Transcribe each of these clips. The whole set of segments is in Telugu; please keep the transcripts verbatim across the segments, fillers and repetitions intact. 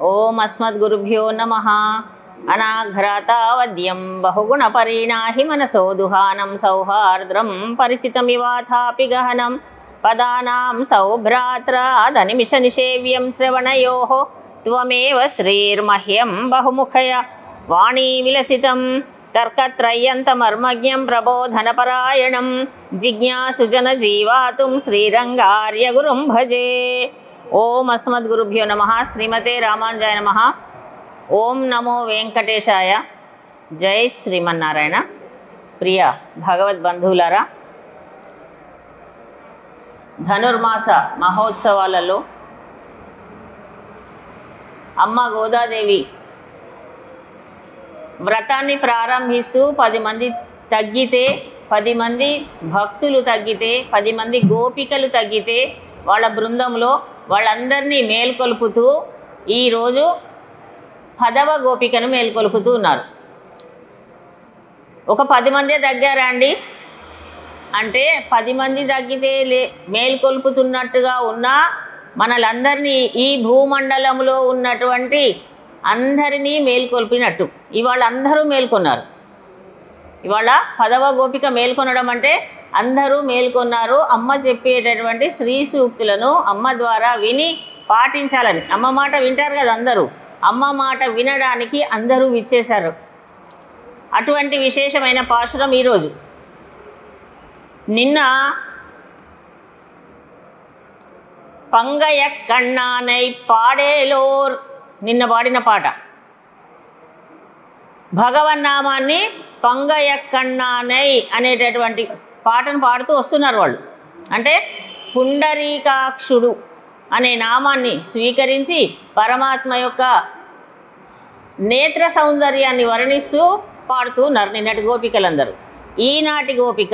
ఓం అస్మద్గురుభ్యో నమః. అనాఘ్రాతావద్యం బహుగుణపరిణాహి మనసో దుహానం సౌహార్ద్రం పరిచితమివాథాపి గహనం పదానాం సౌభ్రాత్రాదనిమిష నిషేవ్యం శ్రవణయోః త్వమేవ శ్రీర్మహ్యం బహుముఖయ వాణీ విలసితం తర్కత్రయ్యంతమర్మజ్ఞం ప్రబోధనపరాయణం జిజ్ఞాసుజన జీవాతుం శ్రీరంగార్య గురుం భజే. ఓం అస్మద్గురుభ్యో నమః. శ్రీమతే రామానుజాయ నమః. ఓం నమో వెంకటేశాయ. జై శ్రీమన్నారాయణ. ప్రియ భగవద్బంధువులారా, ధనుర్మాస మహోత్సవాలలో అమ్మ గోదాదేవి వ్రతాన్ని ప్రారంభిస్తూ పది మంది తగ్గితే పది మంది భక్తులు తగ్గితే పది మంది గోపికలు తగ్గితే వాళ్ళ బృందంలో వాళ్ళందరినీ మేల్కొల్పుతూ ఈరోజు పదవ గోపికను మేల్కొల్పుతూ ఉన్నారు. ఒక పది మందే తగ్గారా అండి అంటే పది మంది తగ్గితే లే మేల్కొల్పుతున్నట్టుగా ఉన్నా మనలందరినీ ఈ భూమండలంలో ఉన్నటువంటి అందరినీ మేల్కొల్పినట్టు ఇవాళ అందరూ మేల్కొన్నారు. ఇవాళ పదవ గోపిక మేల్కొనడం అంటే అందరూ మేల్కొన్నారు. అమ్మ చెప్పేటటువంటి శ్రీ సూక్తులను అమ్మ ద్వారా విని పాటించాలని. అమ్మ మాట వింటారు కదా అందరూ. అమ్మ మాట వినడానికి అందరూ విచ్చేశారు. అటువంటి విశేషమైన పాశురం ఈరోజు. నిన్న పంగయ కన్నానై పాడేలోర్ నిన్న పాడిన పాట భగవన్నామాన్ని పంగయ కన్నానై అనేటటువంటి పాటను పాడుతూ వస్తున్నారు వాళ్ళు. అంటే పుండరీకాక్షుడు అనే నామాన్ని స్వీకరించి పరమాత్మ యొక్క నేత్ర సౌందర్యాన్ని వర్ణిస్తూ పాడుతూ ఉన్నారు నిన్నటి గోపికలందరూ. ఈనాటి గోపిక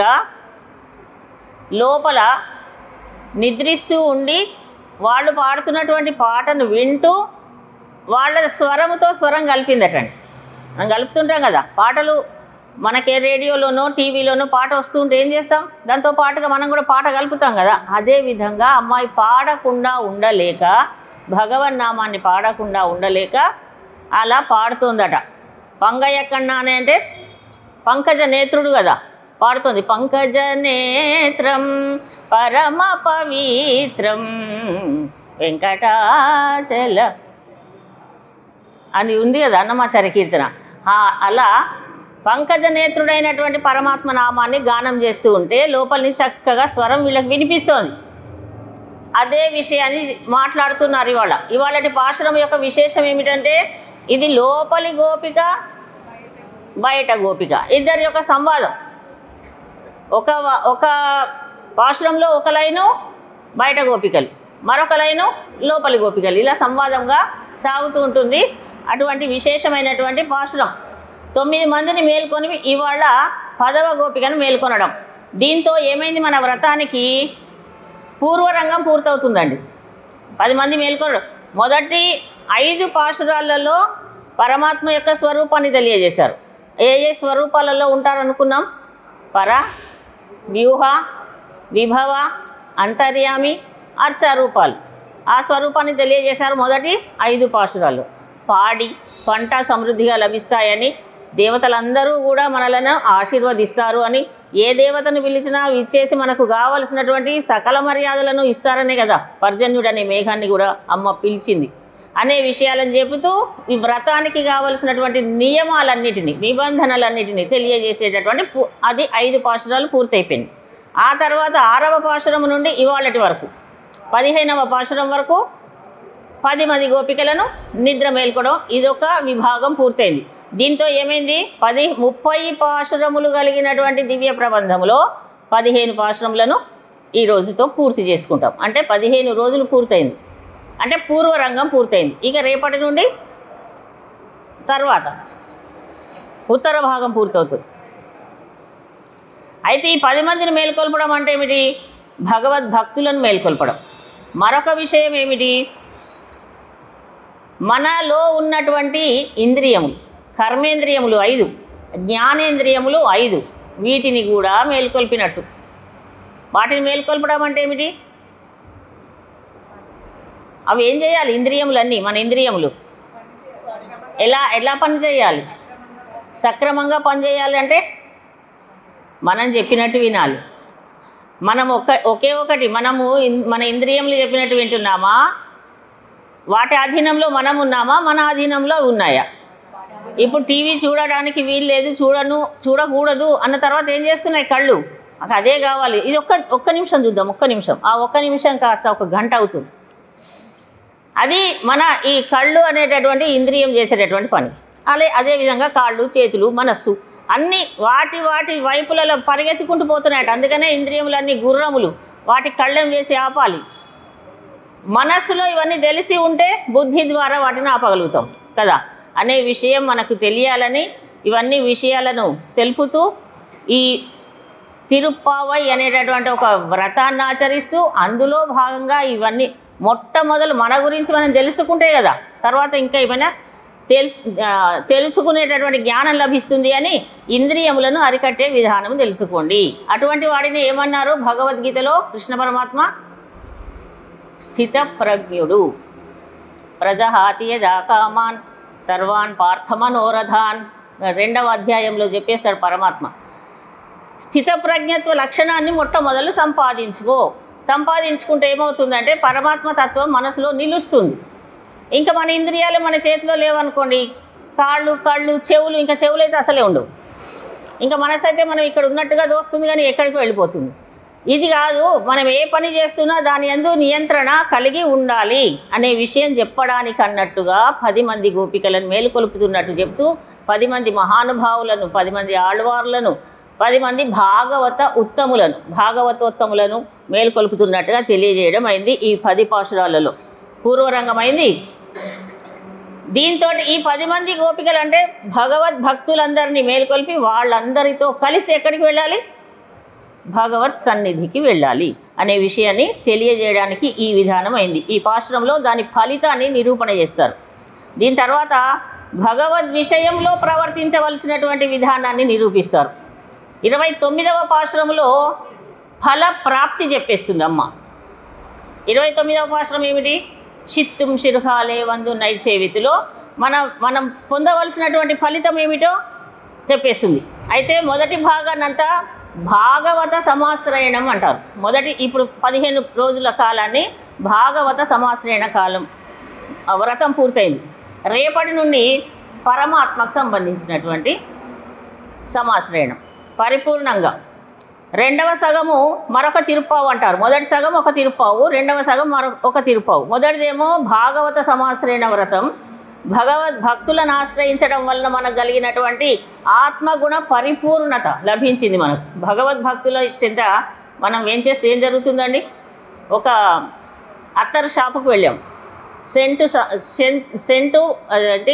లోపల నిద్రిస్తూ ఉండి వాళ్ళు పాడుతున్నటువంటి పాటను వింటూ వాళ్ళ స్వరముతో స్వరం కలిపిందటండి. మనం కలుపుతుంటాం కదా పాటలు, మనకే రేడియోలోనో టీవీలోనో పాట వస్తుంటే ఏం చేస్తాం, దాంతో పాటుగా మనం కూడా పాట కలుపుతాం కదా. అదేవిధంగా అమ్మాయి పాడకుండా ఉండలేక, భగవన్నామాన్ని పాడకుండా ఉండలేక అలా పాడుతుందట. పంగయ్య కన్నానే అంటే పంకజ నేత్రుడు కదా, పాడుతుంది. పంకజ నేత్రం పరమ పవిత్రం వెంకటాచల అని ఉంది కదా అన్నమాచార్య కీర్తన. అలా పంకజ నేత్రుడైనటువంటి పరమాత్మ నామాన్ని గానం చేస్తూ ఉంటే లోపలిని చక్కగా స్వరం వీళ్ళకి వినిపిస్తోంది. అదే విషయాన్ని మాట్లాడుతున్నారు ఇవాళ. ఇవాళటి పాశురం యొక్క విశేషం ఏమిటంటే ఇది లోపలి గోపిక, బయట గోపిక ఇద్దరి యొక్క సంవాదం. ఒక ఒక పాశురంలో ఒక లైను బయట గోపికలు, మరొక లైను లోపలి గోపికలు, ఇలా సంవాదంగా సాగుతూ ఉంటుంది. అటువంటి విశేషమైనటువంటి పాశురం. తొమ్మిది మందిని మేల్కొని ఇవాళ పదవ గోపికను మేల్కొనడం. దీంతో ఏమైంది, మన వ్రతానికి పూర్వరంగం పూర్తవుతుందండి. పది మంది మేల్కొనడం. మొదటి ఐదు పాశురాలలో పరమాత్మ యొక్క స్వరూపాన్ని తెలియజేశారు. ఏ ఏ స్వరూపాలలో ఉంటారనుకున్నాం? పర, వ్యూహ, విభవ, అంతర్యామి, అర్చారూపాలు. ఆ స్వరూపాన్ని తెలియజేశారు మొదటి ఐదు పాశురాలు. పాడి పంట సమృద్ధిగా లభిస్తాయని, దేవతలందరూ కూడా మనలను ఆశీర్వదిస్తారు అని, ఏ దేవతను పిలిచినా ఇచ్చేసి మనకు కావలసినటువంటి సకల మర్యాదలను ఇస్తారనే కదా పర్జన్యుడు అనే మేఘాన్ని కూడా అమ్మ పిలిచింది అనే విషయాలను చెబుతూ ఈ వ్రతానికి కావలసినటువంటి నియమాలన్నిటినీ, నిబంధనలన్నిటినీ తెలియజేసేటటువంటి అది ఐదు పాశురాలు పూర్తయిపోయింది. ఆ తర్వాత ఆరవ పాశురం నుండి ఇవాళటి వరకు పదిహేనవ పాశురం వరకు పది మంది గోపికలను నిద్ర మేల్కొడం, ఇదొక విభాగం పూర్తయింది. దీంతో ఏమైంది, పది ముప్పై పాశురములు కలిగినటువంటి దివ్య ప్రబంధములో పదిహేను పాశురములను ఈ రోజుతో పూర్తి చేసుకుంటాం. అంటే పదిహేను రోజులు పూర్తయింది. అంటే పూర్వరంగం పూర్తయింది. ఇక రేపటి నుండి తర్వాత ఉత్తర భాగం పూర్తవుతుంది. అయితే ఈ పది మందిని మేల్కొల్పడం అంటే ఏమిటి? భగవద్భక్తులను మేల్కొల్పడం. మరొక విషయం ఏమిటి, మనలో ఉన్నటువంటి ఇంద్రియములు, కర్మేంద్రియములు ఐదు, జ్ఞానేంద్రియములు ఐదు, వీటిని కూడా మేల్కొల్పినట్టు. వాటిని మేల్కొల్పడం అంటే ఏమిటి? అవి ఏం చేయాలి? ఇంద్రియములన్నీ, మన ఇంద్రియములు ఎలా ఎలా పని చేయాలి? సక్రమంగా పనిచేయాలి అంటే మనం చెప్పినట్టు వినాలి. మనం ఒక ఒకే ఒకటి మనము మన ఇంద్రియములు చెప్పినట్టు వింటున్నామా? వాటి అధీనంలో మనం ఉన్నామా? మన అధీనంలో ఉన్నాయా? ఇప్పుడు టీవీ చూడడానికి వీలు లేదు, చూడను చూడకూడదు అన్న తర్వాత ఏం చేస్తున్నాయి కళ్ళు? నాకు అదే కావాలి. ఇది ఒక్క ఒక్క నిమిషం చూద్దాం, ఒక్క నిమిషం. ఆ ఒక్క నిమిషం కాస్త ఒక గంట అవుతుంది. అది మన ఈ కళ్ళు అనేటటువంటి ఇంద్రియం చేసేటటువంటి పని. అదే అదేవిధంగా కాళ్ళు, చేతులు, మనస్సు అన్నీ వాటి వాటి వైపులలో పరిగెత్తుకుంటూ పోతున్నాయట. అందుకనే ఇంద్రియములన్నీ గుర్రములు, వాటి కళ్ళెం వేసి ఆపాలి. మనస్సులో ఇవన్నీ తెలిసి ఉంటే బుద్ధి ద్వారా వాటిని ఆపగలుగుతాం కదా అనే విషయం మనకు తెలియాలని ఇవన్నీ విషయాలను తెలుపుతూ ఈ తిరుప్పావై అనేటటువంటి ఒక వ్రతాన్ని ఆచరిస్తూ అందులో భాగంగా ఇవన్నీ మొట్టమొదలు మన గురించి మనం తెలుసుకుంటే కదా తర్వాత ఇంకా ఏమైనా తెలుసు తెలుసుకునేటటువంటి జ్ఞానం లభిస్తుంది అని ఇంద్రియములను అరికట్టే విధానం తెలుసుకోండి. అటువంటి వాడిని ఏమన్నారు భగవద్గీతలో కృష్ణ పరమాత్మ? స్థితప్రజ్ఞుడు. ప్రజహాతి యదా కామాన్ సర్వాన్ పార్థమనోరథాన్ రెండవ అధ్యాయంలో చెప్పేస్తాడు పరమాత్మ. స్థితప్రజ్ఞత్వ లక్షణాన్ని మొట్టమొదలు సంపాదించుకో. సంపాదించుకుంటే ఏమవుతుందంటే పరమాత్మ తత్వం మనసులో నిలుస్తుంది. ఇంకా మన ఇంద్రియాలు మన చేతిలో లేవనుకోండి, కాళ్ళు కళ్ళు చెవులు, ఇంకా చెవులు అయితే అసలే ఉండవు. ఇంకా మనసు అయితే మనం ఇక్కడ ఉన్నట్టుగా దోస్తుంది కానీ ఎక్కడికి వెళ్ళిపోతుంది. ఇది కాదు, మనం ఏ పని చేస్తున్నా దాని యందు నియంత్రణ కలిగి ఉండాలి అనే విషయం చెప్పడానికి అన్నట్టుగా పది మంది గోపికలను మేలుకొలుపుతున్నట్టు చెప్తూ పది మంది మహానుభావులను, పది మంది ఆళ్వార్లను, పది మంది భాగవత ఉత్తములను భాగవతోత్తములను మేలుకొలుపుతున్నట్టుగా తెలియజేయడం అయింది ఈ పది పాశురాలలో. పూర్వరంగమైంది. దీంతో ఈ పది మంది గోపికలు అంటే భగవద్భక్తులందరినీ మేలుకొల్పి వాళ్ళందరితో కలిసి ఎక్కడికి వెళ్ళాలి? భగవత్ సన్నిధికి వెళ్ళాలి అనే విషయాన్ని తెలియజేయడానికి ఈ విధానం అయింది. ఈ పాశ్రంలో దాని ఫలితాన్ని నిరూపణ చేస్తారు. దీని తర్వాత భగవద్ విషయంలో ప్రవర్తించవలసినటువంటి విధానాన్ని నిరూపిస్తారు. ఇరవై తొమ్మిదవ పాశ్రములో ఫల ప్రాప్తి చెప్పేస్తుంది అమ్మ. ఇరవై తొమ్మిదవ పాశ్రం ఏమిటి? చిత్తుం శిర్హాలే వందు నైచేవితిలో మన మనం పొందవలసినటువంటి ఫలితం ఏమిటో చెప్పేస్తుంది. అయితే మొదటి భాగాన్నంతా భాగవత సమాశ్రయణం అంటారు. మొదటి ఇప్పుడు పదిహేను రోజుల కాలాన్ని భాగవత సమాశ్రయణ కాలం వ్రతం పూర్తయింది. రేపటి నుండి పరమాత్మకు సంబంధించినటువంటి సమాశ్రయణం పరిపూర్ణంగా. రెండవ సగము మరొక తిరుప్పావు అంటారు. మొదటి సగం ఒక తిరుప్పావు, రెండవ సగం మరొక ఒక తిరుప్పావు. మొదటిదేమో భాగవత సమాశ్రయణ వ్రతం. భగవద్ భక్తులను ఆశ్రయించడం వలన మనకు కలిగినటువంటి ఆత్మగుణ పరిపూర్ణత లభించింది. మనకు భగవద్భక్తుల చెంత మనం ఏం చేస్తే ఏం జరుగుతుందండి? ఒక అత్తర్ షాపుకు వెళ్ళాం, సెంటు సెంటు అదేంటి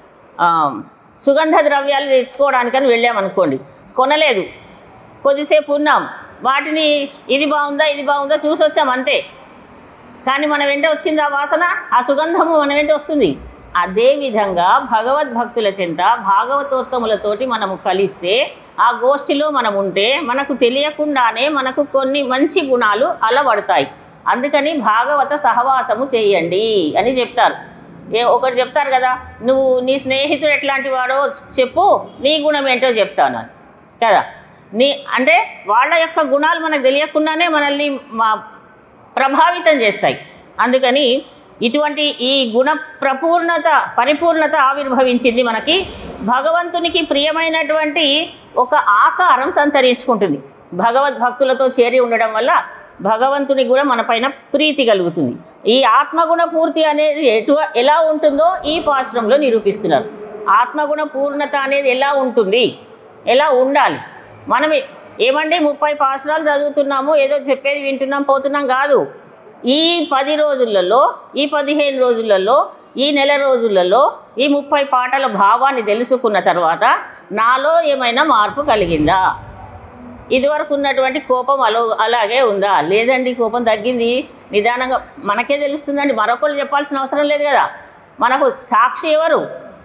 సుగంధ ద్రవ్యాలు తెచ్చుకోవడానికని వెళ్ళామనుకోండి, కొనలేదు, కొద్దిసేపు ఉన్నాం, వాటిని ఇది బాగుందా ఇది బాగుందా చూసి వచ్చాం అంతే. కానీ మన వెంట వచ్చింది ఆ వాసన, ఆ సుగంధము మన వెంట వస్తుంది. అదేవిధంగా భగవద్భక్తుల చెంత భాగవతోత్తములతోటి మనము కలిస్తే ఆ గోష్ఠిలో మనం ఉంటే మనకు తెలియకుండానే మనకు కొన్ని మంచి గుణాలు అలవడతాయి. అందుకని భాగవత సహవాసము చేయండి అని చెప్తారు. ఏ ఒకటి చెప్తారు కదా, నువ్వు నీ స్నేహితుడు ఎట్లాంటి వాడో చెప్పు, నీ గుణం ఏంటో చెప్తాను అని కదా. నీ అంటే వాళ్ళ యొక్క గుణాలు మనకు తెలియకుండానే మనల్ని మా ప్రభావితం చేస్తాయి. అందుకని ఇటువంటి ఈ గుణ ప్రపూర్ణత పరిపూర్ణత ఆవిర్భవించింది. మనకి భగవంతునికి ప్రియమైనటువంటి ఒక ఆకారం సంతరించుకుంటుంది. భగవద్భక్తులతో చేరి ఉండడం వల్ల భగవంతుని కూడా మన పైన ప్రీతి కలుగుతుంది. ఈ ఆత్మగుణ పూర్తి అనేది ఎటు ఎలా ఉంటుందో ఈ పాశ్రంలో నిరూపిస్తున్నారు. ఆత్మగుణ పూర్ణత అనేది ఎలా ఉంటుంది, ఎలా ఉండాలి. మనం ఏమండి ముప్పై పాశ్రాలు చదువుతున్నాము, ఏదో చెప్పేది వింటున్నాం పోతున్నాం కాదు. ఈ పది రోజులలో, ఈ పదిహేను రోజులలో, ఈ నెల రోజులలో ఈ ముప్పై పాటల భావాన్ని తెలుసుకున్న తర్వాత నాలో ఏమైనా మార్పు కలిగిందా? ఇదివరకు ఉన్నటువంటి కోపం అలో అలాగే ఉందా? లేదండి, కోపం తగ్గింది, నిదానంగా మనకే తెలుస్తుందండి, మరొకళ్ళు చెప్పాల్సిన అవసరం లేదు కదా. మనకు సాక్షి ఎవరు?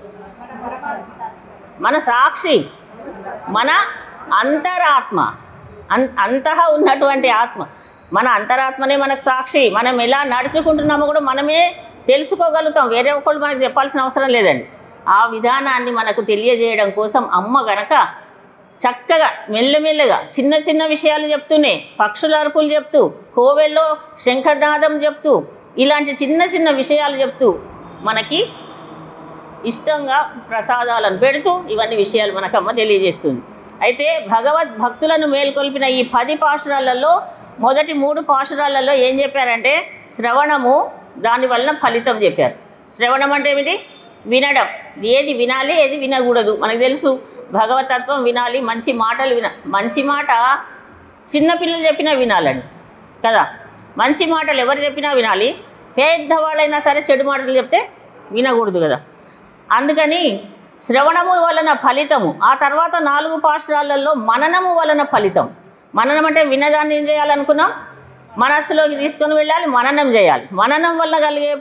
మన సాక్షి మన అంతరాత్మ. అం అంతః ఉన్నటువంటి ఆత్మ, మన అంతరాత్మనే మనకు సాక్షి. మనం ఎలా నడుచుకుంటున్నామో కూడా మనమే తెలుసుకోగలుగుతాం, వేరే ఒకళ్ళు మనకు చెప్పాల్సిన అవసరం లేదండి. ఆ విధానాన్ని మనకు తెలియజేయడం కోసం అమ్మ గనక చక్కగా మెల్లమెల్లగా చిన్న చిన్న విషయాలు చెప్తూనే పక్షుల అరుపులు చెప్తూ కోవెల్లో శంఖనాదం చెప్తూ ఇలాంటి చిన్న చిన్న విషయాలు చెప్తూ మనకి ఇష్టంగా ప్రసాదాలను పెడుతూ ఇవన్నీ విషయాలు మనకమ్మ తెలియజేస్తుంది. అయితే భగవద్ భక్తులను మేల్కొల్పిన ఈ పది పాశురాలలో మొదటి మూడు పాశురాలలో ఏం చెప్పారంటే శ్రవణము దాని వలన ఫలితం చెప్పారు. శ్రవణం అంటే ఏమిటి? వినడం. ఏది వినాలి ఏది వినకూడదు మనకు తెలుసు. భగవతత్వం వినాలి, మంచి మాటలు విన మంచి మాట చిన్నపిల్లలు చెప్పినా వినాలండి కదా. మంచి మాటలు ఎవరు చెప్పినా వినాలి. పెద్దవాళ్ళైనా సరే చెడు మాటలు చెప్తే వినకూడదు కదా. అందుకని శ్రవణము వలన ఫలితము. ఆ తర్వాత నాలుగు పాశురాలలో మననము వలన ఫలితం. మననం అంటే వినదాన్ని ఏం చేయాలనుకున్నాం, మనస్సులోకి తీసుకొని వెళ్ళాలి, మననం చేయాలి. మననం వల్ల కలిగే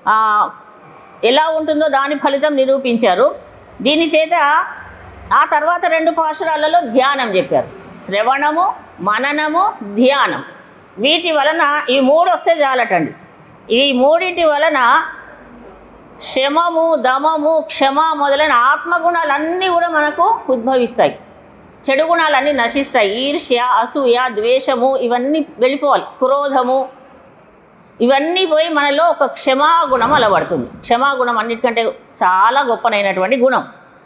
ఎలా ఉంటుందో దాని ఫలితం నిరూపించారు. దీని చేత ఆ తర్వాత రెండు పాశురాలలో ధ్యానం చెప్పారు. శ్రవణము, మననము, ధ్యానం. వీటి వలన ఈ మూడు వస్తే చాలటండి. ఈ మూడింటి వలన శమము, దమము, క్షమ మొదలైన ఆత్మగుణాలన్నీ కూడా మనకు ఉద్భవిస్తాయి. చెడు గుణాలన్నీ నశిస్తాయి. ఈర్ష్య, అసూయ, ద్వేషము ఇవన్నీ వెళ్ళిపోవాలి. క్రోధము ఇవన్నీ పోయి మనలో ఒక క్షమాగుణం అలవడుతుంది. క్షమాగుణం అన్నిటికంటే చాలా గొప్పనైనటువంటి గుణం.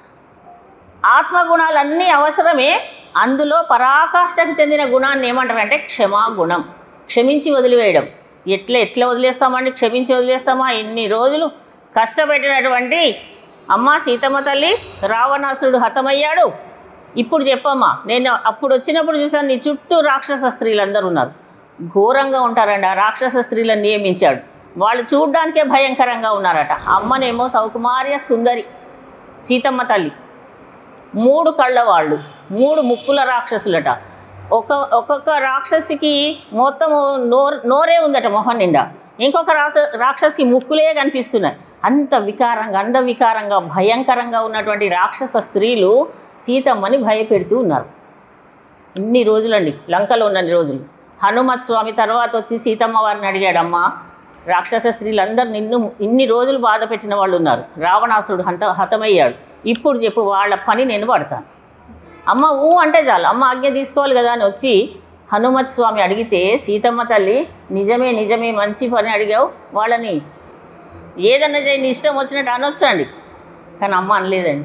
ఆత్మగుణాలన్నీ అవసరమే. అందులో పరాకాష్ఠకు చెందిన గుణాన్ని ఏమంటారంటే క్షమాగుణం. క్షమించి వదిలివేయడం. ఎట్లా ఎట్లా వదిలేస్తామండి? క్షమించి వదిలేస్తామా? ఎన్ని రోజులు కష్టపెట్టినటువంటి అమ్మ సీతమ్మ తల్లి, రావణాసురుడు హతమయ్యాడు. ఇప్పుడు చెప్పమ్మా, నేను అప్పుడు వచ్చినప్పుడు చూసాను నీ చుట్టూ రాక్షస స్త్రీలందరూ ఉన్నారు. ఘోరంగా ఉంటారండి. ఆ రాక్షస స్త్రీలను నియమించాడు. వాళ్ళు చూడ్డానికే భయంకరంగా ఉన్నారట. అమ్మనేమో సౌకుమార్య సుందరి సీతమ్మ తల్లి. మూడు కళ్ళ వాళ్ళు, మూడు ముక్కుల రాక్షసులట. ఒక ఒక్కొక్క రాక్షసికి మొత్తము నోరు నోరే ఉందట మొహం నిండా. ఇంకొక రాక్ష రాక్షసికి ముక్కులే కనిపిస్తున్నాయి. అంత వికారంగా, అంద వికారంగా, భయంకరంగా ఉన్నటువంటి రాక్షస స్త్రీలు సీతమ్మని భయపెడుతూ ఉన్నారు. ఇన్ని రోజులండి, లంకలో ఉన్నన్ని రోజులు. హనుమత్ స్వామి తర్వాత వచ్చి సీతమ్మ వారిని అడిగాడమ్మా, రాక్షస స్త్రీలందరూ నిన్ను ఇన్ని రోజులు బాధ పెట్టిన వాళ్ళు ఉన్నారు. రావణాసురుడు హంత హతమయ్యాడు. ఇప్పుడు చెప్పు, వాళ్ళ పని నేను పడతాను. అమ్మ ఊ అంటే చాలు, అమ్మ ఆజ్ఞ తీసుకోవాలి కదా అని వచ్చి హనుమత్ స్వామి అడిగితే సీతమ్మ తల్లి నిజమే నిజమే మంచి పని అడిగావు, వాళ్ళని ఏదన్నా చేయండి ఇష్టం వచ్చినట్టు అనొచ్చండి. కానీ అమ్మ అనలేదండి.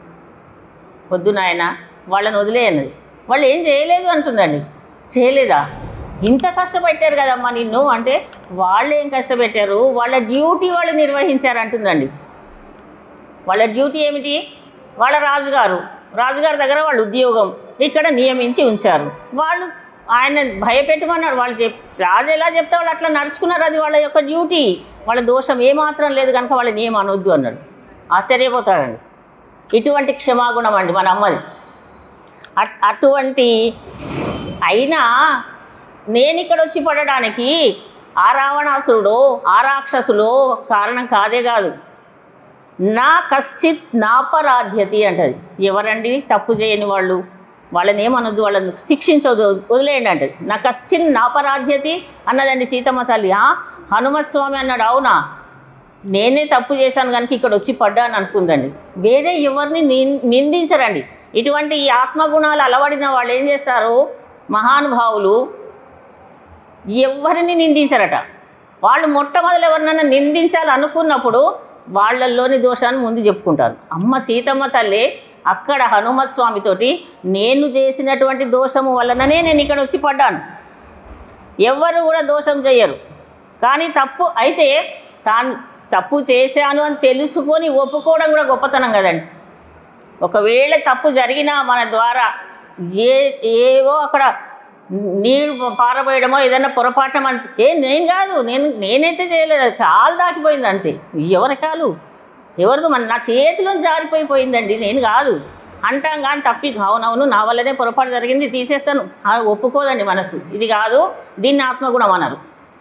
వద్దు నాయన వాళ్ళని వదిలేయన్నది. వాళ్ళు ఏం చేయలేదు అంటుందండి. చేయలేదా? ఇంత కష్టపెట్టారు కదమ్మా నిన్ను అంటే, వాళ్ళు ఏం కష్టపెట్టారు, వాళ్ళ డ్యూటీ వాళ్ళు నిర్వహించారు అంటుందండి. వాళ్ళ డ్యూటీ ఏమిటి? వాళ్ళ రాజుగారు రాజుగారి దగ్గర వాళ్ళు ఉద్యోగం ఇక్కడ నియమించి ఉంచారు. వాళ్ళు ఆయన భయపెట్టమన్నారు. వాళ్ళు చెప్ రాజు ఎలా చెప్తే వాళ్ళు అట్లా నడుచుకున్నారు. అది వాళ్ళ యొక్క డ్యూటీ. వాళ్ళ దోషం ఏమాత్రం లేదు కనుక వాళ్ళని ఏం అనొద్దు అన్నాడు. ఆశ్చర్యపోతాడండి. ఇటువంటి క్షమాగుణం అండి మన అమ్మది. అటువంటి అయినా నేను ఇక్కడ వచ్చి పడడానికి ఆ రావణాసురుడు ఆ రాక్షసులు కారణం కాదే కాదు. నా కశ్చిత్ నాపరాధ్యతి అంటది. ఎవరండి తప్పు చేయని వాళ్ళు? వాళ్ళని ఏమనొద్దు, వాళ్ళని శిక్షించవద్దు, వదిలేయండి అంటది. నా కశ్చిన్ నాపరాధ్యతి అన్నదండి సీతమ్మ తల్లి. హనుమత్ స్వామి అన్నాడు, అవునా నేనే తప్పు చేశాను కనుక ఇక్కడ వచ్చి పడ్డాను అనుకుందండి. వేరే ఎవరిని నిందించరండి. ఇటువంటి ఈ ఆత్మగుణాలు అలవడిన వాళ్ళు ఏం చేస్తారు, మహానుభావులు ఎవరిని నిందించరట. వాళ్ళు మొట్టమొదలు ఎవరినైనా నిందించాలి అనుకున్నప్పుడు వాళ్ళల్లోని దోషాన్ని ముందు చెప్పుకుంటారు. అమ్మ సీతమ్మ తల్లి అక్కడ హనుమత్ స్వామితోటి నేను చేసినటువంటి దోషము వలననే నేను ఇక్కడ వచ్చి పడ్డాను. ఎవ్వరు కూడా దోషం చేయరు. కానీ తప్పు అయితే తాను తప్పు చేశాను అని తెలుసుకొని ఒప్పుకోవడం కూడా గొప్పతనం కదండి. ఒకవేళ తప్పు జరిగినా మన ద్వారా ఏ ఏవో అక్కడ నీళ్ళు పారబోయడమో ఏదైనా పొరపాటం అంటే ఏ నేను కాదు నేను నేనైతే చేయలేదు, అది కాలు దాకిపోయింది అంతే. ఎవరి కాలు ఎవరిదో మన నా చేతిలో జారిపోయిపోయిందండి, నేను కాదు అంటాం. కానీ తప్పి అవునవును నా వల్లనే పొరపాటు జరిగింది తీసేస్తాను ఒప్పుకోదండి మనసు. ఇది కాదు, దీన్ని ఆత్మగుణం అన్నారు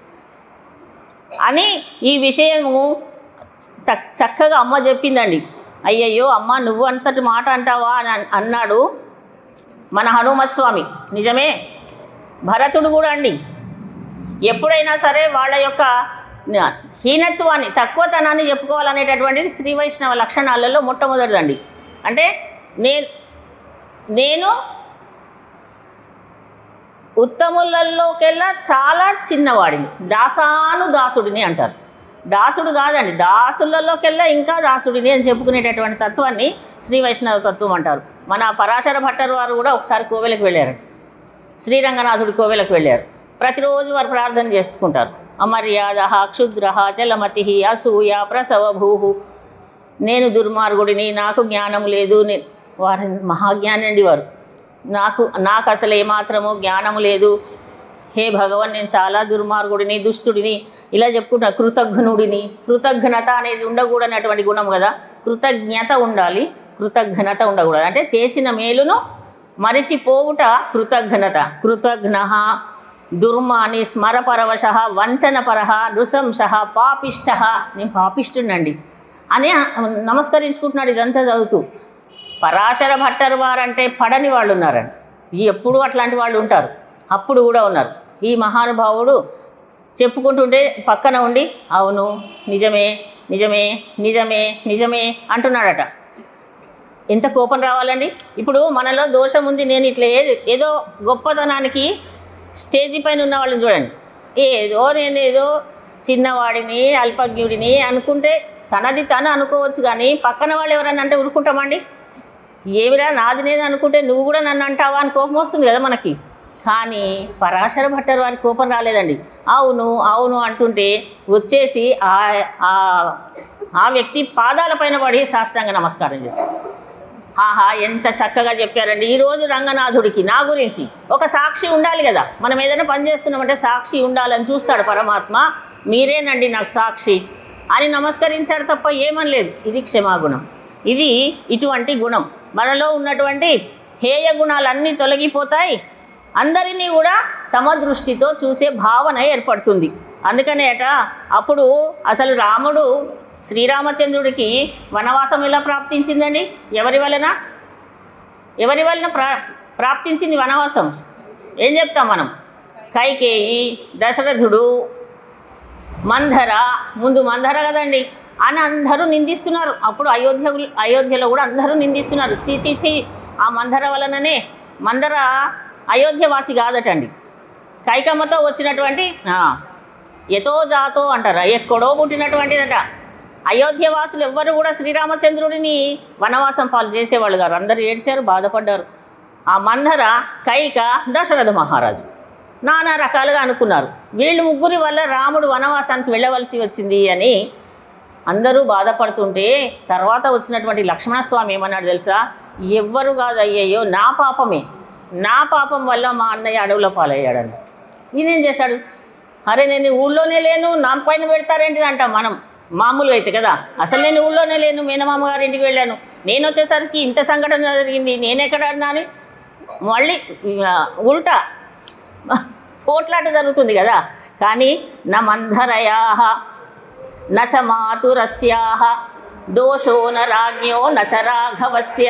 అని ఈ విషయము చక్కగా అమ్మ చెప్పిందండి. అయ్యయ్యో అమ్మ నువ్వు అంతటి మాట అంటావా అని అన్నాడు మన హనుమత్ స్వామి. నిజమే, భరతుడు కూడా అండి ఎప్పుడైనా సరే వాళ్ళ యొక్క హీనత్వాన్ని తక్కువతనాన్ని చెప్పుకోవాలనేటటువంటిది శ్రీ వైష్ణవ లక్షణాలలో మొట్టమొదటిదండి. అంటే నేను నేను ఉత్తములలోకెల్లా చాలా చిన్నవాడిని, దాసాను దాసుడిని అంటారు. దాసుడు కాదండి, దాసులలోకెల్లా ఇంకా దాసుడిని అని చెప్పుకునేటటువంటి తత్వాన్ని శ్రీ వైష్ణవ తత్వం అంటారు. మన పరాశర భట్టర్ వారు కూడా ఒకసారి కోవెలకు వెళ్ళారట, శ్రీరంగనాథుడి కోవెలకు వెళ్ళారు. ప్రతిరోజు వారు ప్రార్థన చేసుకుంటారు. అమర్యాద క్షుద్ర చలమతి అసూయ ప్రసవభూ, నేను దుర్మార్గుడిని, నాకు జ్ఞానం లేదు. నేను వారి మహాజ్ఞాని అండి వారు. నాకు నాకు అసలు ఏమాత్రము జ్ఞానము లేదు, హే భగవన్ నేను చాలా దుర్మార్గుడిని, దుష్టుడిని, ఇలా చెప్పుకుంటా. కృతజ్ఞుడిని, కృతజ్ఞత అనేది ఉండకూడనటువంటి గుణం కదా. కృతజ్ఞత ఉండాలి, కృతజ్ఞత ఉండకూడదు. అంటే చేసిన మేలును మరిచిపోవుట కృతజ్ఞత. కృతజ్ఞ దుర్మాని స్మరపరవశ వంచనపర నృశంస పాపిష్ట, నేను పాపిష్టునండి అని నమస్కరించుకుంటున్నాడు ఇదంతా చదువుతూ. పరాశర భట్టర్ వారంటే పడని వాళ్ళు ఉన్నారండి, ఎప్పుడు అట్లాంటి వాళ్ళు ఉంటారు, అప్పుడు కూడా ఉన్నారు. ఈ మహానుభావుడు చెప్పుకుంటుంటే పక్కన ఉండి అవును నిజమే నిజమే నిజమే నిజమే అంటున్నాడట. ఎంత కోపం రావాలండి. ఇప్పుడు మనలో దోషం ఉంది, నేను ఇట్లా ఏదో గొప్పతనానికి స్టేజీ పైన ఉన్న వాళ్ళని చూడండి, ఏదో నేను ఏదో చిన్నవాడిని అల్పజ్ఞుడిని అనుకుంటే తనది తను అనుకోవచ్చు, కానీ పక్కన వాళ్ళు ఎవరన్నా అంటే ఉరుకుంటామండి. ఏమిరా నాది నేను అనుకుంటే నువ్వు కూడా నన్ను అంటావా అని కోపం వస్తుంది కదా మనకి. కానీ పరాశర భట్టర్ వారి కోపం రాలేదండి. అవును అవును అంటుంటే వచ్చేసి ఆ వ్యక్తి పాదాల పైన పడి సాష్టాంగ నమస్కారం చేశారు. ఆహా ఎంత చక్కగా చెప్పారండి. ఈరోజు రంగనాథుడికి నా గురించి ఒక సాక్షి ఉండాలి కదా. మనం ఏదైనా పని చేస్తున్నామంటే సాక్షి ఉండాలని చూస్తాడు పరమాత్మ. మీరేనండి నాకు సాక్షి అని నమస్కరించాడు తప్ప ఏమనలేదు. ఇది క్షమాగుణం, ఇది ఇటువంటి గుణం. మనలో ఉన్నటువంటి హేయ గుణాలన్నీ తొలగిపోతాయి, అందరినీ కూడా సమదృష్టితో చూసే భావన ఏర్పడుతుంది. అందుకనే అట అప్పుడు అసలు రాముడు శ్రీరామచంద్రుడికి వనవాసం ఎలా ప్రాప్తించిందండి? ఎవరి వలన ఎవరి వలన ప్రా ప్రాప్తించింది వనవాసం? ఏం చెప్తాం మనం? కైకేయి, దశరథుడు, మంధర, ముందు మంధర కదండి అని అందరూ నిందిస్తున్నారు. అప్పుడు అయోధ్య అయోధ్యలో కూడా అందరూ నిందిస్తున్నారు. చీ చీ చీ ఆ మంధర వలననే, మందర అయోధ్యవాసి కాదటండి, కైకమ్మతో వచ్చినటువంటి ఎతో జాతో అంటారు, ఎక్కడో పుట్టినటువంటిదట. అయోధ్యవాసులు ఎవ్వరు కూడా శ్రీరామచంద్రుడిని వనవాసం పాలు చేసేవాళ్ళు గారు. అందరూ ఏడ్చారు, బాధపడ్డారు. ఆ మంధర, కైక, దశరథ మహారాజు నానా రకాలుగా అనుకున్నారు. వీళ్ళు ముగ్గురి వల్ల రాముడు వనవాసానికి వెళ్ళవలసి వచ్చింది అని అందరూ బాధపడుతుంటే తర్వాత వచ్చినటువంటి లక్ష్మణస్వామి ఏమన్నాడు తెలుసా? ఎవ్వరు కాదు అయ్యయ్యో నా పాపమే, నా పాపం వల్ల మా అన్నయ్య అడవుల పాలయ్యాడని. ఈయనేం చేశాడు? అరే నేను ఊళ్ళోనే లేను, నా పైన పెడతారేంటిది అంటాం మనం మామూలుగా అయితే కదా. అసలు నేను ఊళ్ళోనే లేను, మేనమామ గారి ఇంటికి వెళ్ళాను, నేను వచ్చేసరికి ఇంత సంఘటన జరిగింది, నేనెక్కడ అన్నాను. మళ్ళీ ఉల్టా పోట్లాట జరుగుతుంది కదా. కానీ నా మంధరయా నచ మాతురస్యాః దోషో న రాజ్ఞో నచ రాఘవస్య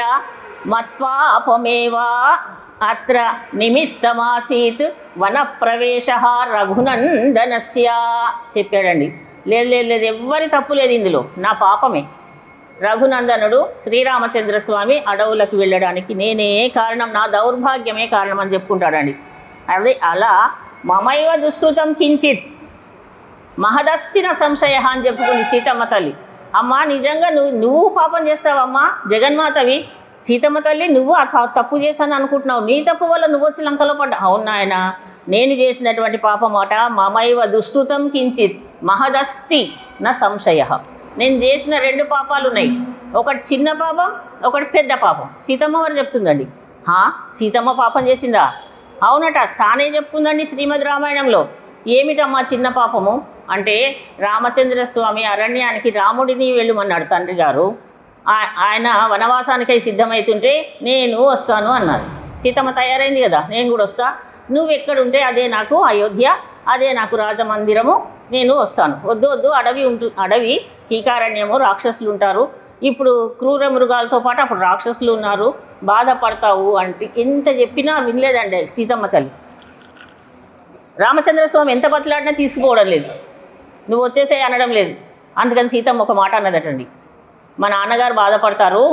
మత్పాపమేవా అత్ర నిమిత్తమాసీత్ వనప్రవేశః రఘునందనస్య చెప్పాడండి. లేదు లేదు లేదు ఎవ్వరి తప్పు లేదు ఇందులో, నా పాపమే. రఘునందనుడు శ్రీరామచంద్రస్వామి అడవులకు వెళ్ళడానికి నేనే కారణం, నా దౌర్భాగ్యమే కారణం అని చెప్పుకుంటాడండి. అది అలా మమైవ దుష్కృతం కించిత్ మహదస్తిన సంశయ అని చెప్పుకుంది సీతమ్మ తల్లి. అమ్మ నిజంగా నువ్వు నువ్వు పాపం చేస్తావమ్మా, జగన్మాతవి సీతమ్మ తల్లి, నువ్వు ఆ తప్పు చేశాను అనుకుంటున్నావు, నీ తప్పు వల్ల నువ్వు వచ్చి లంకలో పడ్డా. అవును నాయన, నేను చేసినటువంటి పాపం అట మమైవ దుష్కృతం కించిత్ మహదస్తి నా సంశయ. నేను చేసిన రెండు పాపాలు ఉన్నాయి, ఒకటి చిన్న పాపం, ఒకటి పెద్ద పాపం. సీతమ్మ వారు చెప్తుందండి. సీతమ్మ పాపం చేసిందా? అవునట, తానే చెప్పుకుందండి శ్రీమద్ రామాయణంలో. ఏమిటమ్మా చిన్న పాపము అంటే, రామచంద్రస్వామి అరణ్యానికి రాముడిని వెళ్ళమన్నాడు తండ్రి గారు. ఆయన వనవాసానికై సిద్ధమవుతుంటే నేను వస్తాను అన్నారు. సీతమ్మ తయారైంది కదా, నేను కూడా వస్తా, నువ్వు ఎక్కడుంటే అదే నాకు అయోధ్య, అదే నాకు రాజమందిరము, నేను వస్తాను. వద్దు వద్దు అడవి ఉంటు అడవి కీకారణ్యము, రాక్షసులు ఉంటారు, ఇప్పుడు క్రూర మృగాలతో పాటు అప్పుడు రాక్షసులు ఉన్నారు, బాధపడతావు అంటే ఎంత చెప్పినా వినలేదండి సీతమ్మ తల్లి. రామచంద్రస్వామి ఎంత బతిలాడినా తీసుకుపోవడం లేదు. నువ్వు వచ్చేసే అనడం లేదు. అందుకని సీతమ్మ ఒక మాట అన్నదటండి, మా నాన్నగారు బాధపడతారు,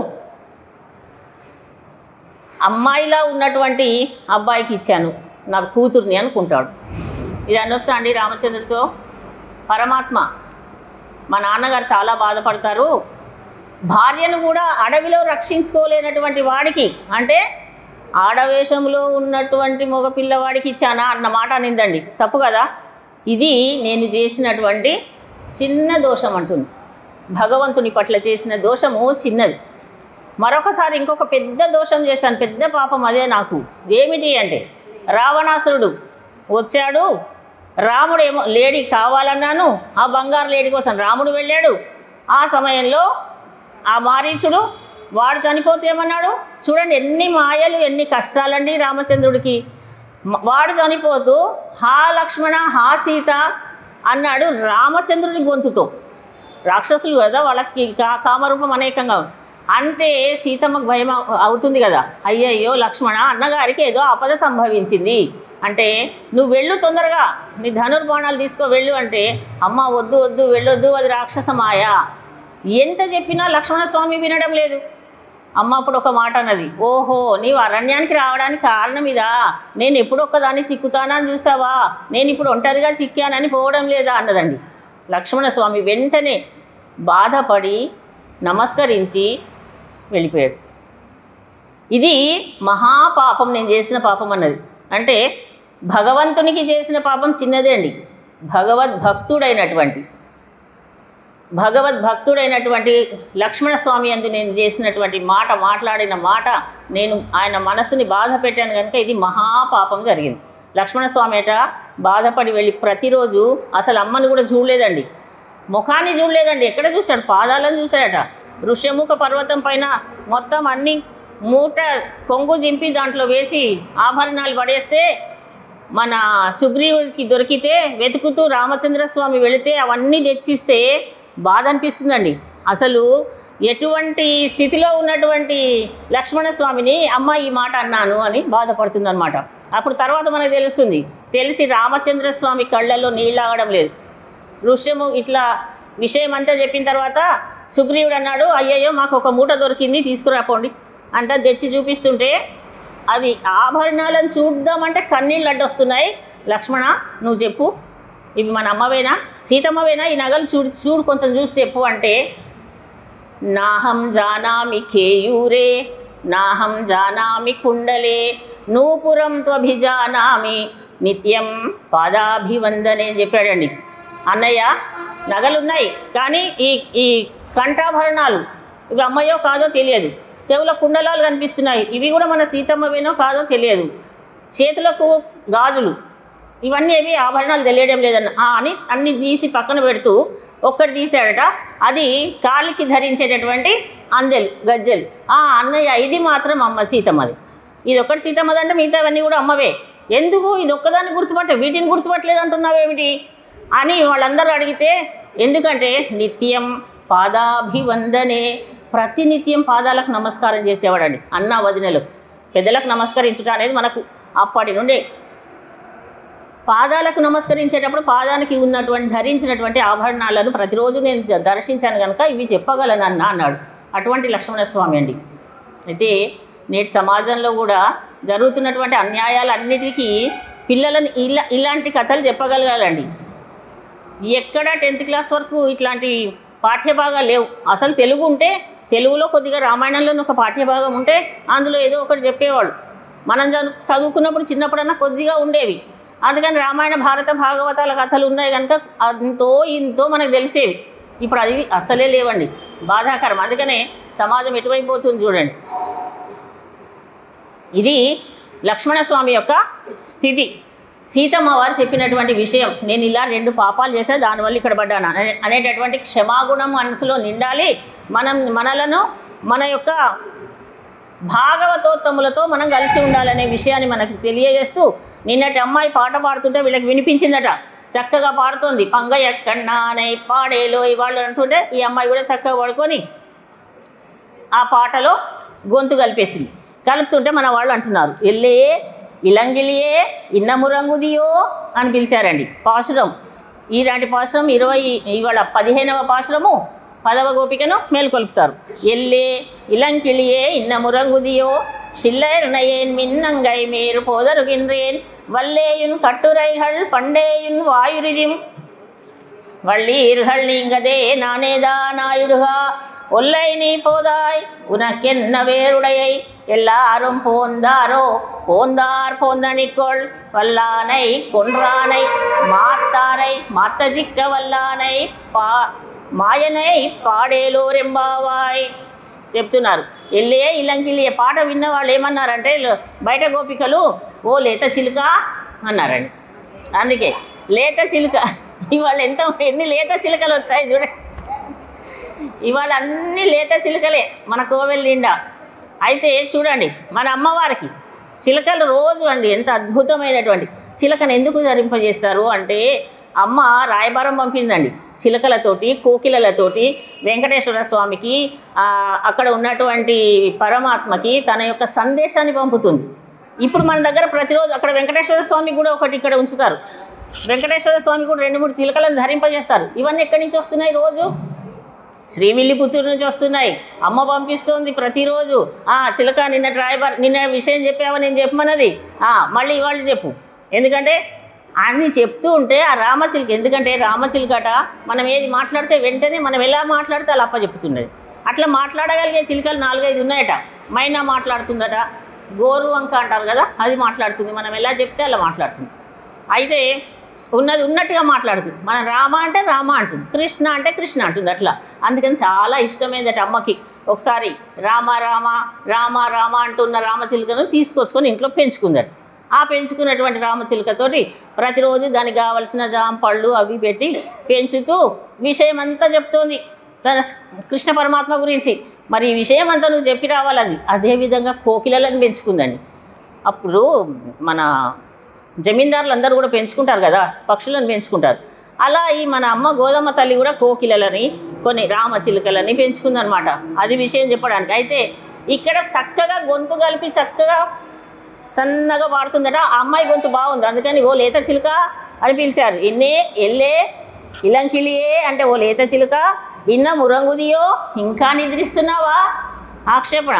అమ్మాయిలా ఉన్నటువంటి అబ్బాయికి ఇచ్చాను నా కూతుర్ని అనుకుంటాడు. ఇది అనొచ్చా అండి రామచంద్రుడితో? పరమాత్మ మా నాన్నగారు చాలా బాధపడతారు, భార్యను కూడా అడవిలో రక్షించుకోలేనటువంటి వాడికి, అంటే ఆడవేషంలో ఉన్నటువంటి మగ పిల్లవాడికి ఇచ్చానా అన్న మాట అనిందండి. తప్పు కదా. ఇది నేను చేసినటువంటి చిన్న దోషం అంటుంది. భగవంతుని పట్ల చేసిన దోషము చిన్నది. మరొకసారి ఇంకొక పెద్ద దోషం చేశాను, పెద్ద పాపం అదే నాకు. ఏమిటి అంటే, రావణాసురుడు వచ్చాడు, రాముడు ఏమో లేడీ కావాలన్నాను, ఆ బంగారు లేడీ కోసం రాముడు వెళ్ళాడు. ఆ సమయంలో ఆ మారీచుడు వాడు చనిపోతే ఏమన్నాడు చూడండి, ఎన్ని మాయలు ఎన్ని కష్టాలండి రామచంద్రుడికి. వాడు చనిపోతూ హా లక్ష్మణ హా సీత అన్నాడు రామచంద్రుడి గొంతుతో. రాక్షసులు కదా, వాళ్ళకి కా కామరూపం అనేకంగా అంటే సీతమ్మకు భయం అవుతుంది కదా, అయ్యయ్యో లక్ష్మణ అన్నగారికి ఏదో ఆపద సంభవించింది అంటే నువ్వు వెళ్ళు తొందరగా, నీ ధనుర్బాణాలు తీసుకో వెళ్ళు అంటే, అమ్మ వద్దు వద్దు వెళ్ళొద్దు, అది రాక్షస మాయ. ఎంత చెప్పినా లక్ష్మణస్వామి వినడం లేదు. అమ్మ అప్పుడు ఒక మాట అన్నది, ఓహో నీవు అరణ్యానికి రావడానికి కారణం ఇదా, నేను ఎప్పుడు ఒక్కదాన్ని చిక్కుతానని చూసావా, నేను ఇప్పుడు ఒంటరిగా చిక్కానని పోవడం లేదా అన్నదండి. లక్ష్మణస్వామి వెంటనే బాధపడి నమస్కరించి వెళ్ళిపోయాడు. ఇది మహాపాపం, నేను చేసిన పాపం అన్నది. అంటే భగవంతునికి చేసిన పాపం చిన్నదే అండి. భగవద్భక్తుడైనటువంటి భగవద్భక్తుడైనటువంటి లక్ష్మణస్వామి యందు నేను చేసినటువంటి మాట, మాట్లాడిన మాట, నేను ఆయన మనసుని బాధ పెట్టాను కనుక ఇది మహాపాపం జరిగింది. లక్ష్మణస్వామి అట బాధపడి వెళ్ళి ప్రతిరోజు అసలు అమ్మని కూడా చూడలేదండి, ముఖాన్ని చూడలేదండి, ఎక్కడ చూశాడు, పాదాలను చూశాడట. ఋష్యముఖ పర్వతం పైన మొత్తం అన్ని మూట కొంగు జింపి దాంట్లో వేసి ఆభరణాలు పడేస్తే, మన సుగ్రీవుడికి దొరికితే వెతుకుతూ రామచంద్రస్వామి వెళితే అవన్నీ తెచ్చిస్తే బాధ అనిపిస్తుందండి. అసలు ఎటువంటి స్థితిలో ఉన్నటువంటి లక్ష్మణస్వామిని అమ్మ ఈ మాట అన్నాను అని బాధపడుతుందన్నమాట. అప్పుడు తర్వాత మనకు తెలుస్తుంది, తెలిసి రామచంద్రస్వామి కళ్ళల్లో నీళ్ళు ఆగడం లేదు. ఋష్యము ఇట్లా విషయం అంతా చెప్పిన తర్వాత సుగ్రీవుడు అన్నాడు, అయ్యయ్యో మాకు ఒక మూట దొరికింది తీసుకురాపోండి అంటే తెచ్చి చూపిస్తుంటే, అది ఆభరణాలను చూద్దామంటే కన్నీళ్ళు అడ్డొస్తున్నాయి. లక్ష్మణ నువ్వు చెప్పు, ఇవి మన అమ్మవేనా సీతమ్మవేనా, ఈ నగలు చూడు చూడు కొంచెం చూసి చెప్పు అంటే, నాహం జానామి కేయూరే నాహం జానామి కుండలే నూపురం త్వభిజానామి నిత్యం పాదాభివందనే అని చెప్పాడండి. అన్నయ్య నగలున్నాయి కానీ ఈ ఈ కంఠాభరణాలు ఇవి అమ్మయో కాదో తెలియదు, చెవుల కుండలాలు కనిపిస్తున్నాయి, ఇవి కూడా మన సీతమ్మవేనో కాదో తెలియదు, చేతులకు గాజులు ఇవన్నీ ఏవి ఆభరణాలు తెలియడం లేదన్న అని అన్ని తీసి పక్కన పెడుతూ ఒక్కటి తీసాడట, అది కాలికి ధరించేటటువంటి అందెలు గజ్జెలు. అన్నయ్య ఇది మాత్రం అమ్మ సీతమ్మది, ఇది ఒక్కటి సీతమ్మది అంటే మిగతావన్నీ కూడా అమ్మవే, ఎందుకు ఇది ఒక్కదాన్ని గుర్తుపట్టే వీటిని గుర్తుపట్టలేదు అంటున్నావేమిటి అని వాళ్ళందరూ అడిగితే, ఎందుకంటే నిత్యం పాదాభివందనే, ప్రతినిత్యం పాదాలకు నమస్కారం చేసేవాడండి. అన్న వదినలు పెద్దలకు నమస్కరించుట అనేది మనకు అప్పటి నుండే. పాదాలకు నమస్కరించేటప్పుడు పాదానికి ఉన్నటువంటి ధరించినటువంటి ఆభరణాలను ప్రతిరోజు నేను దర్శించాను కనుక ఇవి చెప్పగలను అన్న అన్నాడు. అటువంటి లక్ష్మణస్వామి అండి. అయితే నేటి సమాజంలో కూడా జరుగుతున్నటువంటి అన్యాయాలన్నిటికీ పిల్లలను ఇలా ఇలాంటి కథలు చెప్పగలగాలండి. ఎక్కడ టెన్త్ క్లాస్ వరకు ఇట్లాంటి పాఠ్యభాగాలు లేవు. అసలు తెలుగు ఉంటే తెలుగులో కొద్దిగా రామాయణంలోని ఒక పాఠ్యభాగం ఉంటే అందులో ఏదో ఒకటి చెప్పేవాళ్ళు. మనం చదువు చదువుకున్నప్పుడు చిన్నప్పుడన్నా కొద్దిగా ఉండేవి. అందుకని రామాయణ భారత భాగవతాల కథలు ఉన్నాయి కనుక అంతో ఇంతో మనకు తెలిసేవి. ఇప్పుడు అది అసలే లేవండి, బాధాకరం. అందుకనే సమాజం ఎటువైపు పోతుంది చూడండి. ఇది లక్ష్మణస్వామి యొక్క స్థితి. సీతమ్మ వారు చెప్పినటువంటి విషయం, నేను ఇలా రెండు పాపాలు చేసా దానివల్ల ఇక్కడ పడ్డాను అనే అనేటటువంటి క్షమాగుణం మనసులో నిండాలి. మనం మనలను మన యొక్క భాగవతోత్తములతో మనం కలిసి ఉండాలనే విషయాన్ని మనకు తెలియజేస్తూ, నిన్నటి అమ్మాయి పాట పాడుతుంటే వీళ్ళకి వినిపించిందట, చక్కగా పాడుతోంది. పంగయ్య కన్నానై పాడేలో ఇవాళ్ళు అంటుంటే ఈ అమ్మాయి కూడా చక్కగా పడుకొని ఆ పాటలో గొంతు కలిపేసింది. కలుపుతుంటే మన వాళ్ళు అంటున్నారు, ఎల్లే ఇలంగిలియే ఇన్నమురంగుదియో అని పిలిచారండి. పాశురం ఈనాటి పాశ్రం ఇరవై ఇవాళ పదిహేనవ పాశ్రము పదవ గోపికను మేల్కొల్పుతారు. ఎల్లే ఇలంకిళియే ఇన్న మురంగుదియో சில்லையன் மின்னங்கை மேறு போதருகின்றேன் வல்லேயுன் கட்டுரைகள் பண்டேயுன் வாயுரிதிம் வள்ளீர்கள் நீங்கதே நானேதான் ஆயுடுகா ஒல்லை நீ போதாய் உனக்கென்ன வேறுடையை எல்லாரும் போந்தாரோ போந்தார் போந்தனிக்கொள் வல்லானை கொன்றானை மாத்தாரை மாத்தஜிக்க வல்லானை பா మాయనై పాడేలోరెంబావాయ్ చెప్తున్నారు. ఎల్లే ఇలంకిలియే పాట విన్న వాళ్ళు ఏమన్నారంటే బయట గోపికలు ఓ లేత చిలుక అన్నారండి. అందుకే లేత చిలుక ఇవాళ ఎంత ఎన్ని లేత చిలుకలు వచ్చాయి చూడండి. ఇవాళ అన్ని లేత చిలుకలే మన కోవెల నిండా. అయితే చూడండి మన అమ్మవారికి చిలుకలు రోజు అండి ఎంత అద్భుతమైనటువంటి చిలుకను ఎందుకు ధరింపజేస్తారు అంటే అమ్మ రాయబారం పంపిందండి చిలుకలతోటి కోకిలలతోటి వెంకటేశ్వర స్వామికి అక్కడ ఉన్నటువంటి పరమాత్మకి తన యొక్క సందేశాన్ని పంపుతుంది. ఇప్పుడు మన దగ్గర ప్రతిరోజు అక్కడ వెంకటేశ్వర స్వామి కూడా ఒకటి ఇక్కడ ఉంచుతారు. వెంకటేశ్వర స్వామి కూడా రెండు మూడు చిలుకలను ధరింపజేస్తారు. ఇవన్నీ ఎక్కడి నుంచి వస్తున్నాయి? రోజు శ్రీవిల్లిపుత్తూరు నుంచి వస్తున్నాయి. అమ్మ పంపిస్తుంది ప్రతిరోజు. చిలుక నిన్న డ్రైవర్ నిన్న విషయం చెప్పావా నేను చెప్పమన్నది మళ్ళీ ఇవాళ చెప్పు. ఎందుకంటే అన్నీ చెప్తూ ఉంటే ఆ రామచిలుక ఎందుకంటే రామచిలుకట మనం ఏది మాట్లాడితే వెంటనే మనం ఎలా మాట్లాడితే అలా అప్ప చెప్తున్నది. అట్లా మాట్లాడగలిగే చిలుకలు నాలుగైదు ఉన్నాయట. మైనా మాట్లాడుతుందట, గోరువంక అంటారు కదా అది మాట్లాడుతుంది. మనం ఎలా చెప్తే అలా మాట్లాడుతుంది. అయితే ఉన్నది ఉన్నట్టుగా మాట్లాడుతుంది. మనం రామ అంటే రామ అంటుంది, కృష్ణ అంటే కృష్ణ అంటుంది. అట్లా అందుకని చాలా ఇష్టమైందట అమ్మకి. ఒకసారి రామ రామ రామ రామ అంటున్న రామచిలుకను తీసుకొచ్చుకొని ఇంట్లో పెంచుకుందట. ఆ పెంచుకున్నటువంటి రామచిలుకతోటి ప్రతిరోజు దానికి కావలసిన జామ పళ్ళు అవి పెట్టి పెంచుతూ విషయం అంతా చెప్తోంది తన కృష్ణ పరమాత్మ గురించి. మరి ఈ విషయం అంతా నువ్వు చెప్పి రావాలని అదేవిధంగా కోకిలలను పెంచుకుందండి. అప్పుడు మన జమీందారులు అందరూ కూడా పెంచుకుంటారు కదా, పక్షులను పెంచుకుంటారు. అలా ఈ మన అమ్మ గోదమ్మ తల్లి కూడా కోకిలలని కొన్ని రామచిలుకలని పెంచుకుందనమాట. అది విషయం చెప్పడానికి. అయితే ఇక్కడ చక్కగా గొంతు కలిపి చక్కగా సన్నగా పాడుతుందట. ఆ అమ్మాయి గొంతు బాగుంది, అందుకని ఓ లేత చిలుక అని పిలిచారు. ఇన్నే ఎల్లే ఇలంకిలియే అంటే ఓ లేత చిలుక, ఇన్న మురంగుదియో ఇంకా నిద్రిస్తున్నావా ఆక్షేపణ.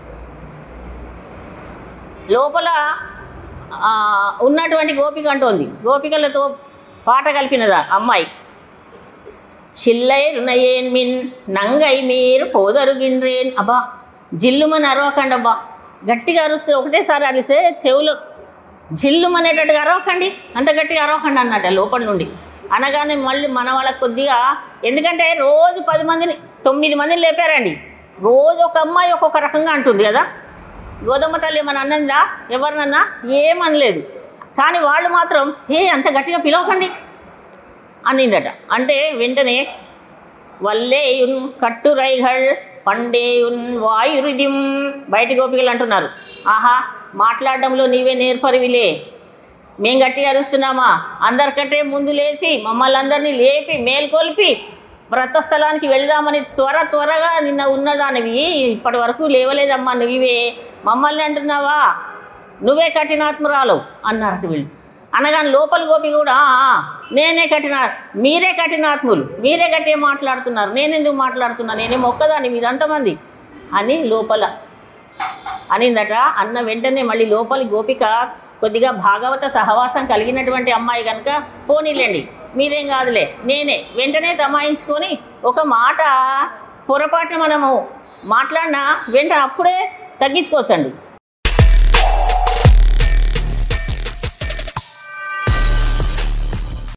లోపల ఉన్నటువంటి గోపిక అంటోంది, గోపికలతో పాట కలిపినదా అమ్మాయి. షిల్లై రుణయేన్ మిన్ నంగై మీరు పోదరుగిన్రేన్. అబ్బా జిల్లుమని అరవకండి, అబ్బా గట్టిగా అరుస్తే ఒకటేసారి అరిస్తే చెవులు జిల్లుమనేటట్టుగా అరవకండి, అంత గట్టిగా అరవకండి అన్నట్ట లోపల నుండి. అనగానే మళ్ళీ మన వాళ్ళకి కొద్దిగా, ఎందుకంటే రోజు పది మందిని తొమ్మిది మందిని లేపారండి. రోజు ఒక అమ్మాయి ఒక్కొక్క రకంగా అంటుంది కదా. గోదమ్మ తల్లి ఏమన్నా అన్నదా? ఎవరినన్నా ఏమనలేదు. కానీ వాళ్ళు మాత్రం ఏ అంత గట్టిగా పిలవకండి అనిందట. అంటే వెంటనే వల్లేయున్ కట్టురైహళ్ పండేయున్ వాయురిదిం బయటి గోపికలు అంటున్నారు, ఆహా మాట్లాడడంలో నీవే నేర్పరివిలే, మేం గట్టిగా అరుస్తున్నామా? అందరికంటే ముందు లేచి మమ్మల్ని అందరినీ లేపి మేల్కొల్పి వ్రతస్థలానికి వెళదామని త్వర త్వరగా నిన్న ఉన్నదానివి ఇప్పటి వరకు లేవలేదమ్మా, నువ్వే మమ్మల్ని అంటున్నావా? నువ్వే కఠినాత్మురాలు అన్నారట వీళ్ళు. అనగానే లోపల గోపి కూడా నేనే కఠిన మీరే కఠినాత్ములు, మీరే గట్టిగా మాట్లాడుతున్నారు, నేనెందుకు మాట్లాడుతున్నా, నేనేం ఒక్కదాన్ని మీరంతమంది అని లోపల అనిందట. అన్న వెంటనే మళ్ళీ లోపలి గోపిక కొద్దిగా భాగవత సహవాసం కలిగినటువంటి అమ్మాయి కనుక పోనీలేండి మీరేం కాదులే నేనే వెంటనే తమాయించుకొని ఒక మాట పొరపాటున మనము మాట్లాడినా వెంట అప్పుడే తగ్గించుకోవచ్చండి.